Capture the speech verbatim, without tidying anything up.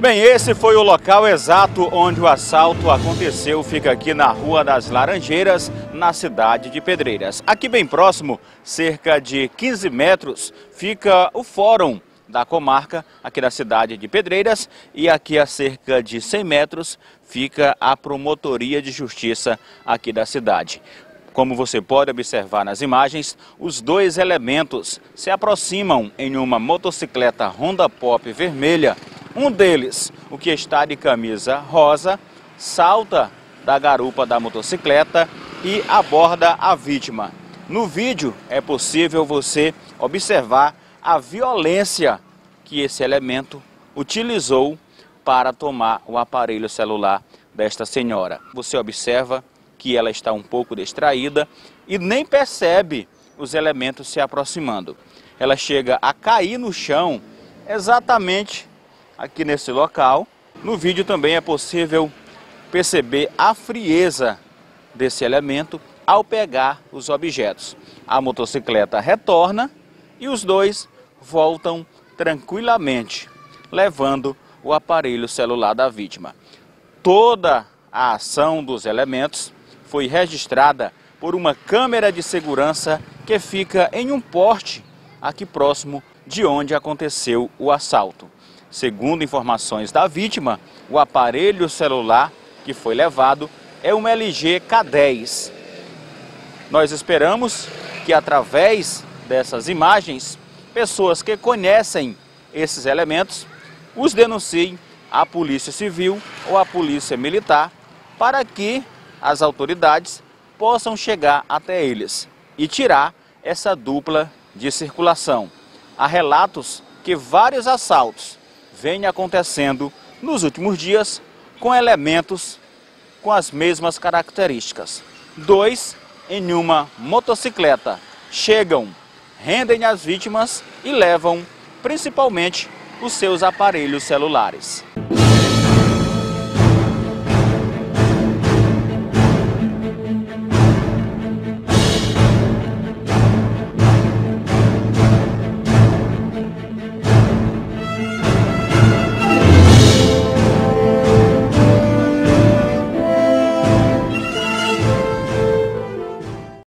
Bem, esse foi o local exato onde o assalto aconteceu. Fica aqui na Rua das Laranjeiras, na cidade de Pedreiras. Aqui bem próximo, cerca de quinze metros, fica o Fórum da Comarca, aqui da cidade de Pedreiras. E aqui a cerca de cem metros fica a Promotoria de Justiça aqui da cidade. Como você pode observar nas imagens, os dois elementos se aproximam em uma motocicleta Honda Pop vermelha. Um deles, o que está de camisa rosa, salta da garupa da motocicleta e aborda a vítima. No vídeo é possível você observar a violência que esse elemento utilizou para tomar o aparelho celular desta senhora. Você observa que ela está um pouco distraída e nem percebe os elementos se aproximando. Ela chega a cair no chão exatamente aqui nesse local. No vídeo também é possível perceber a frieza desse elemento ao pegar os objetos. A motocicleta retorna e os dois voltam tranquilamente, levando o aparelho celular da vítima. Toda a ação dos elementos foi registrada por uma câmera de segurança que fica em um poste aqui próximo de onde aconteceu o assalto. Segundo informações da vítima, o aparelho celular que foi levado é um L G K dez. Nós esperamos que através dessas imagens, pessoas que conhecem esses elementos os denunciem à Polícia Civil ou à Polícia Militar para que as autoridades possam chegar até eles e tirar essa dupla de circulação. Há relatos que vários assaltos vêm acontecendo nos últimos dias com elementos com as mesmas características. Dois em uma motocicleta chegam, rendem as vítimas e levam principalmente os seus aparelhos celulares.